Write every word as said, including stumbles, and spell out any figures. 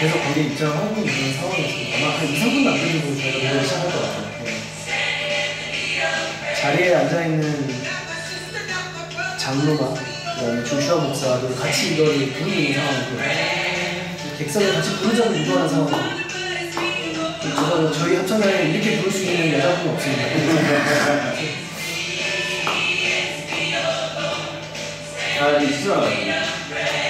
계속 거기에 입장하고 있는 상황이었습니다. 아마 한 이, 삼 분 남겨두고 저희가 노래를 시작할 것 같아요. 네. 자리에 앉아있는 장로가 그다음에 조슈아 목사도 같이 이거를 부르는 상황이고 객석에 같이 부르자고 유도하는 상황이고 저도 저희 합창단에 이렇게 부를 수 있는 여자분은 없습니다. 아, 진짜